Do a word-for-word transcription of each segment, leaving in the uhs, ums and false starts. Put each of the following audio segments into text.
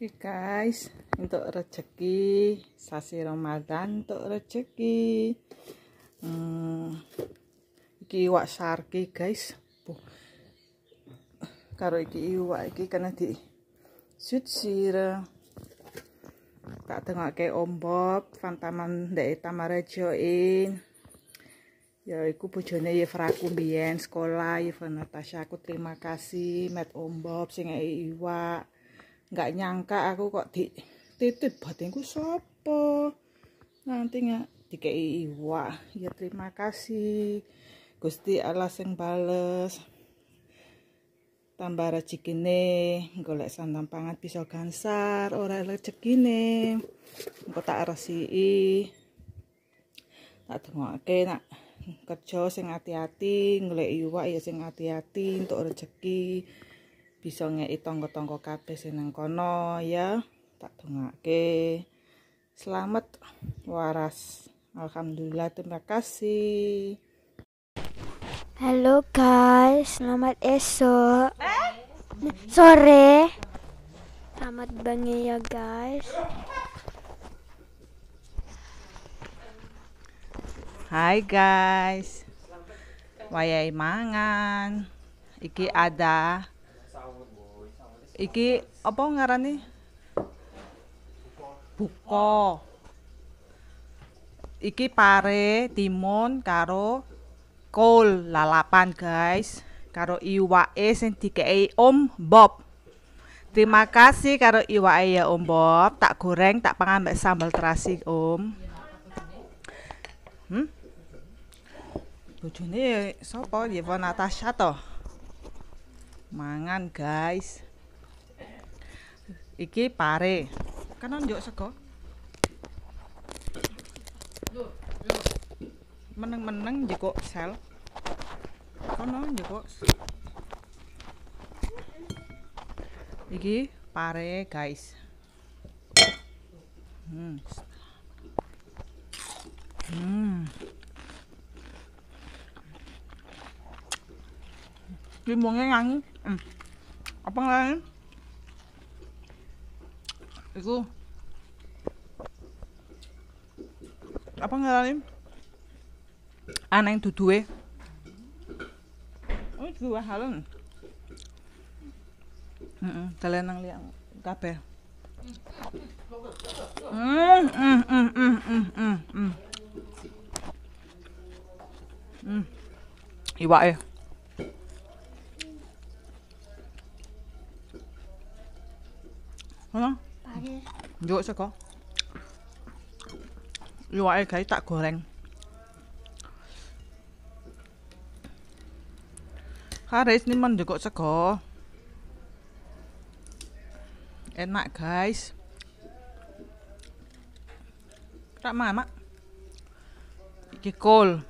Oke guys, untuk rezeki sasi Ramadan, untuk rezeki hmm, iki iwak sarki guys. Puh. Karo iki iwak iki kena di sut sira. Tak dengokke Om Bob, Fantaman ndek Tamarejoin. Ya iku bojone Yevraku mbiyen sekolah, Yeva Natasha. Aku terima kasih met Om Bob sing ngeki iwak. Nggak nyangka aku kok di titip batinku sopo. Nanti nggak dikei iwak. Ya terima kasih. Gusti Allah sing bales. Tambah rezekine golek sandang pangan bisa gansar, ora rezekine. Engko tak resiki. Tak dengokke nak kerja sing hati-hati, golek iwak ya sing hati-hati untuk rezeki. Bisa ngeki tangga-tangga kabeh sing nang kono ya. Tak dongake. Selamat waras. Alhamdulillah, terima kasih. Halo guys, selamat esok. Eh? Sore. Selamat banget ya guys. Hai guys. Wayahe mangan. Iki ada Iki apa ngarani? Buko. Iki pare, timun karo kol lalapan guys. Karo iwake sing dikei Om Bob. Terima kasih karo iwake ya Om Bob. Tak goreng, tak pangan mbek sambal terasi Om. Hmm? Bojone sapa? Yeva Natasha to. Mangan guys. Iki pare. Kan njuk sego. Meneng-meneng njukuk sel. Kono njukuk. Iki pare guys. Hmm. Hmm. Limunge ngangi. Hmm. Apa ngene? Iku apa ngarani? Aneng duduhe. Oh, dua halon. Heeh, kalian nang liang kabeh. Hmm, hmm, hmm, hmm, hmm, hmm, hmm. Hmm. Iwake. Hah? Njuk sego. Iwake guys tak goreng. Haris ini menjukuk sego. Enak guys. Tak mama. Iki kol.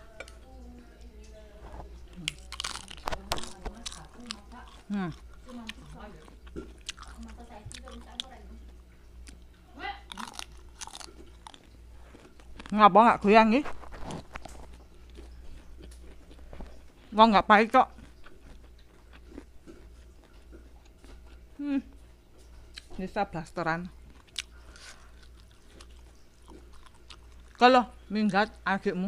Hmm. Ngapa nggak goyang nih? Wong nggak pahit kok. Hmm. Bisa blasteran. Kalau minggat adikmu.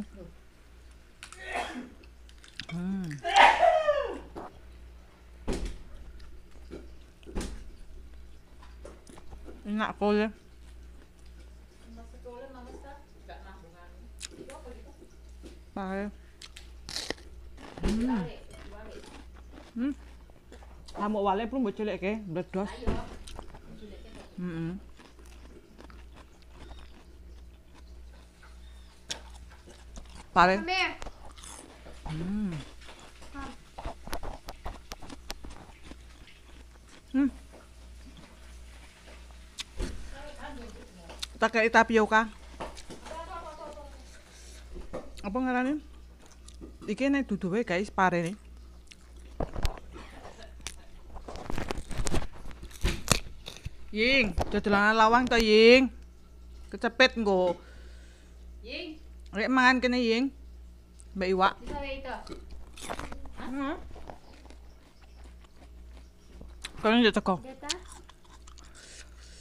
Hmm. Enak kok ya. Pakai. Hmm. Hmm. Kamu wale pun mbok cilekke, bledos. Heeh. Pare. Hmm. Hmm. Tak kayak tapioka. Apa ngarane? Iki nek duduhe guys, pare nih. Ying, dodolanan lawang to, Ying. Kecepet nggo. Ying. Rek mangan kene, Ying. Mbak iwak. Bisa wae itu. Heeh. Kan njok teko.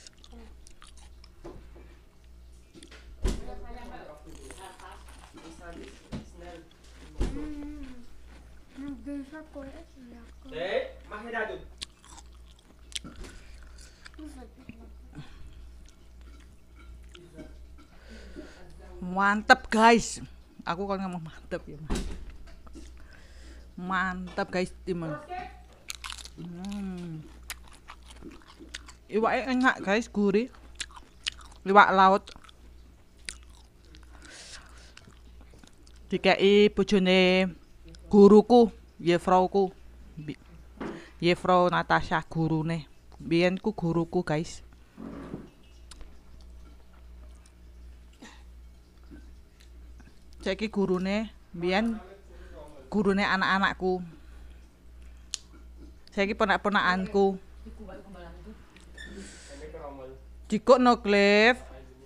Mantap guys. Aku kan ngomong mantap ya. Mantap guys, teman. Hmm. Iwaknya enak guys, gurih. Iwak laut. Dikei bojone guruku, Yefrauku. Yefrau Natasha gurune. Biyen ku guruku guys. Saiki gurune, biyen gurune anak-anakku. Saiki ponak-ponakanku. Jikuk no Cliff.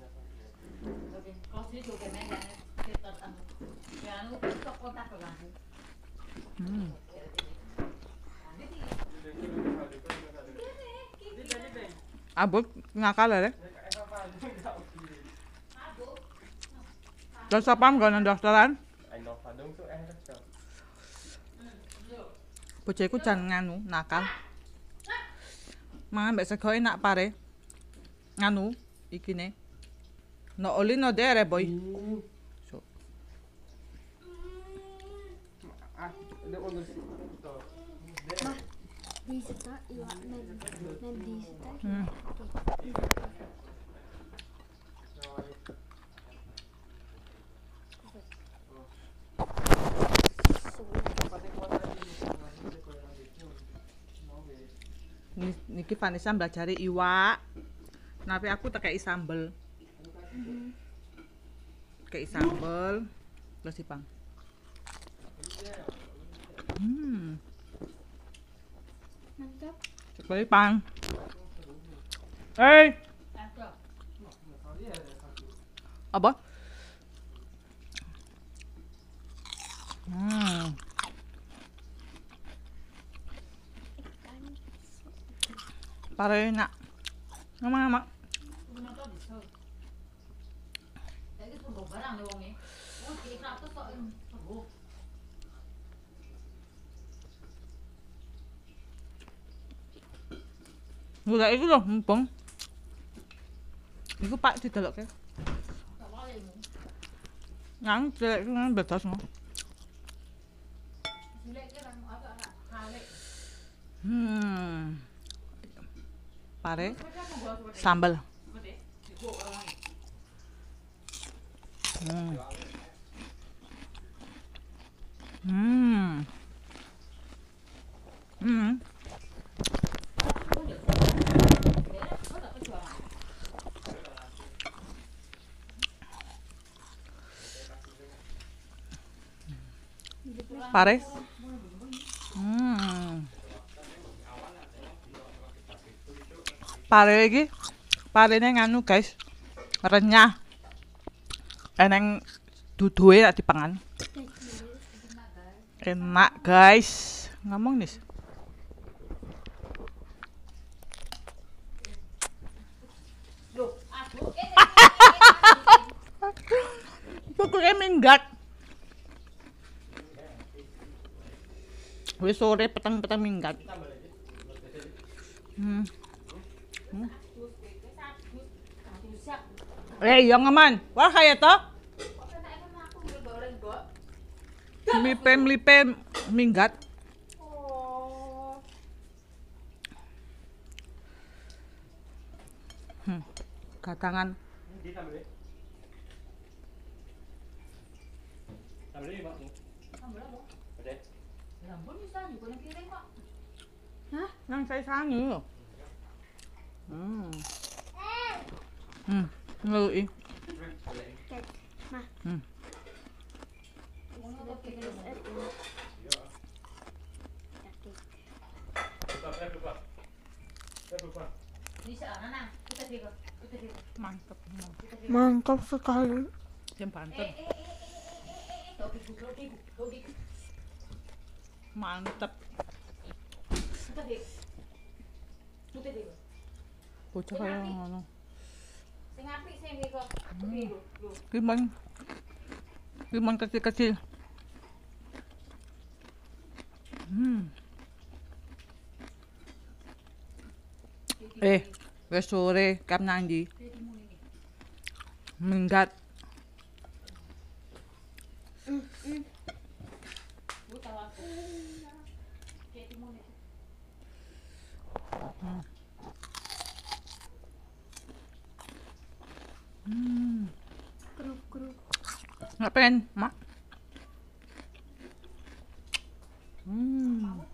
Hmm. Abot ngakal ya. Terus apa nggak nang daftaran? Bojoku jan nganu nakal. Mangan mbek sego enak pare. Nganu iki ne. No oli no dere boy. So. Hmm. Niki Vanessa belajari iwak. Tapi aku tekei sambel. Tekei sambel. Terus dipang. Hmm. Mantap. Coba pang. Hey. Apa? Hmm. Pare enak. Ngama-ngama. Udah itu loh, mumpung. Iku Pak didelokke. Nang delek ku nang betas no. Hmm. Pare sambal. Hmm. Hmm. Hmm. Pare. Hmm. Pare iki, parene nganu guys. Renyah. Eneng duduhe tak dipangan. Enak guys. Ngomong nis. Pokoknya minggat. Wis sore petang-petang minggat. Hmm. Hmm. Eh, yang aman. Wah, kayak to. Mlipe-mlipe minggat. Hmm. Katangan. Hah? Nang saya sangu. Hmm. Hmm. Ngelui. Hmm. Mantap. Mantap sekali. Jam Banten. Mantap. Bocah kaya ngono. Sing apik sing iki kok. Gimana? Gimana kecil-kecil? Hmm. Eh, wis sore kap nang ndi? Minggat. Hmm. Keruk keruk. Nggak pengen, Mak. Hmm.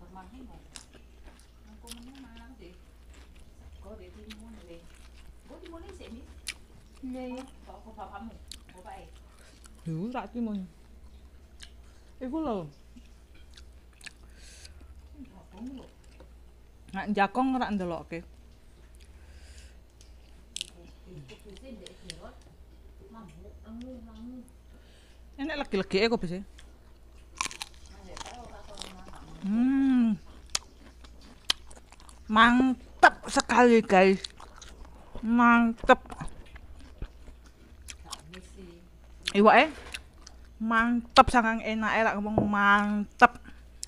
Iya ya. Duh, tak timun. Iku lho. Nek jakong ora ndelokke. Enak legi-legike kok bisa. Hmm. Mantap sekali, guys. Mantap. Iwake mantap sangang enak elak ngomong mantap.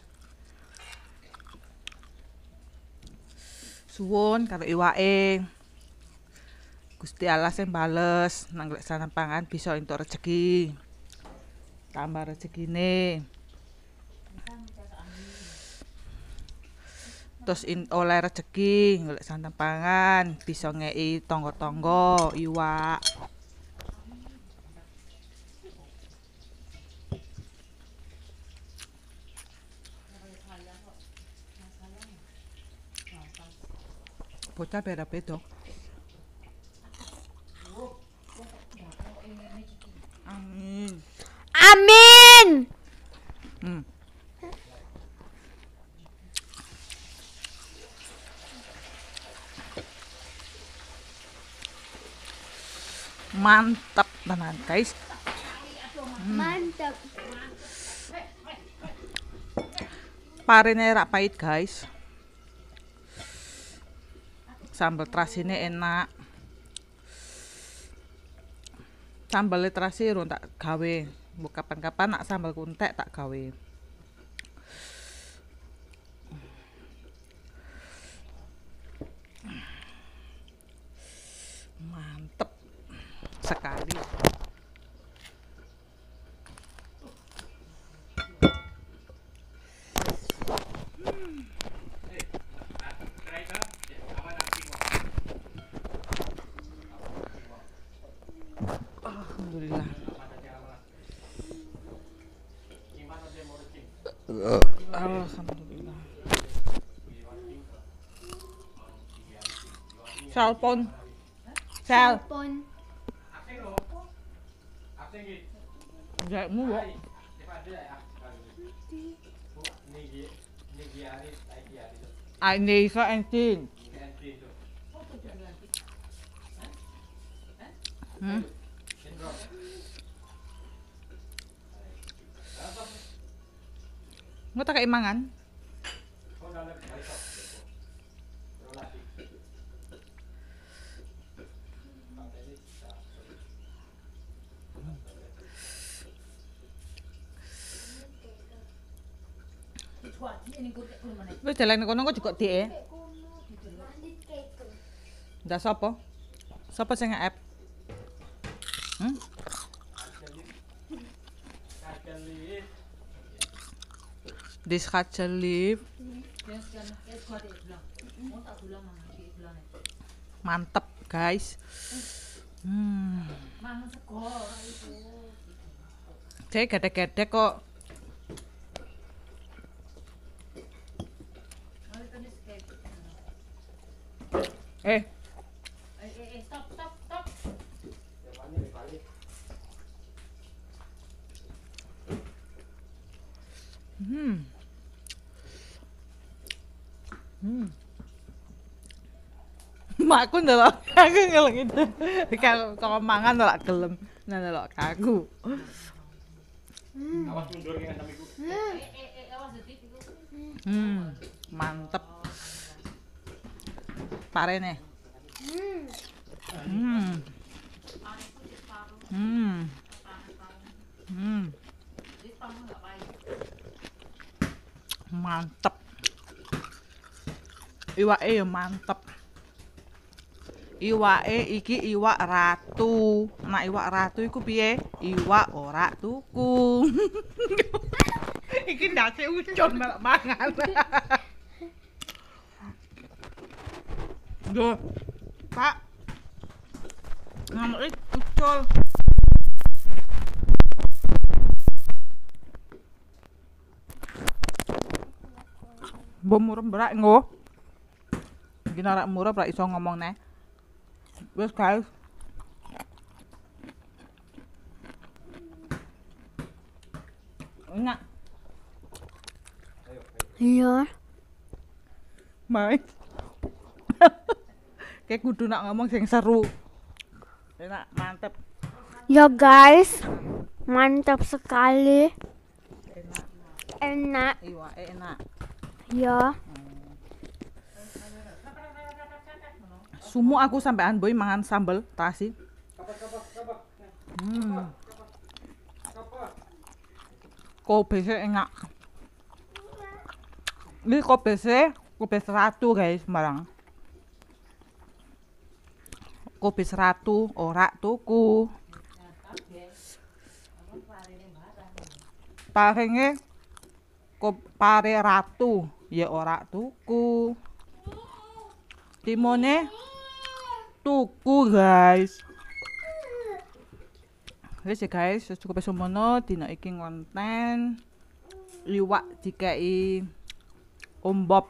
Suwun karo iwake. Gusti Allah sing bales nang lek sana pangan bisa entuk rezeki. Tambah rezekine. Terus in, oleh rezeki golek santan pangan bisa ngei tangga-tangga iwak. Bocah beda-beda. Amin. Amin. Hmm. Mantap tenan, guys. Mantap. Parene rak pahit, guys. Sambal terasine enak. Sambal terasi urung tak gawe. Mbok kapan-kapan nak sambal kuntek tak gawe. Mantep sekali. Alhamdulillah. Alhamdulillah. Salpon. Sal. Pon. Jakmu kok. Ah, ini iso entin. Hmm. Mau tak kayak mangan? Wis dalan kono kok juga dik e. Ndak sapa? Sapa sing nge-app? Hmm? Dis kacalip. Mantep, guys. Hmm. Cek gedek-gedek kok. Eh, Eh, eh, stop, stop, stop. hmm. Hmm. Makku ndelok aku ngeleng itu. Kalau kalau mangan ndelok gelem, ndelok aku. Awas mundur ya samiku. Eh, eh, eh, awas detik itu. Hmm, mantep. Parene. Hmm. Hmm. Hmm. Mantep. Iwake ya mantep. Iwake iki iwak ratu. Nah, iwak ratu iku piye? Iwak ora tuku. Iki ndase ucon malah mangan. Yo, Pak. Ngamuk ucul. Mbok murem berak nggo. Iki nek murem ora iso ngomong neh. Wes guys. Enak. Iya. Mai. Kayak kudu nak ngomong sing seru. Enak, mantep. Ya guys, mantap sekali. Enak. Enak. Iwake enak. Ya. Sumu aku sampean boy mangan sambel tasi. Hmm. Kobese enak. Ini kobese, kobe seratu guys, barang. Kobe seratu ora tuku. Parenge kop pare ratu ya ora tuku. Timone tuku guys. Wis ya guys, cukup semono dina iki konten liwak dikai Om Bob.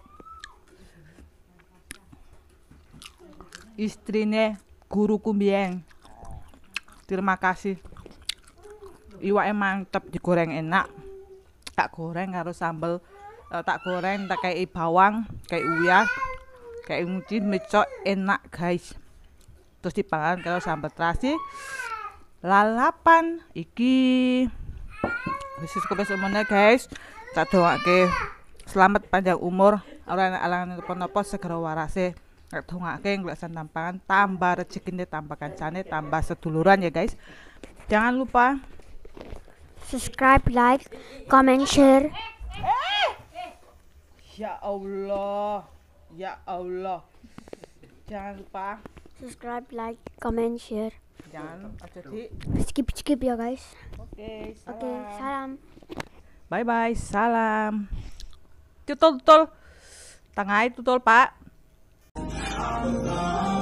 Istrine guruku mbiyen. Terima kasih. Iwake mantep, digoreng enak. Tak goreng karo sambel, uh, tak goreng tak kei bawang, kei uyah, kei nguci mecok enak guys. Terus dipangan karo sambal terasi. Lalapan iki wis cukup semono guys. Tak doake selamat panjang umur, ora ana alangan napa-napa segera warase. Tak dongake ngleksan tampangan, tambah rezekine, tambah kancane, tambah seduluran ya guys. Jangan lupa Subscribe, like, comment, share. Ya Allah. Ya Allah. Jangan lupa Subscribe, like, comment, share. jangan aja di. Skip, skip ya guys. Oke, salam. Oke, salam. Bye bye, salam. Tutul tutul. Tengah tutul, Pak.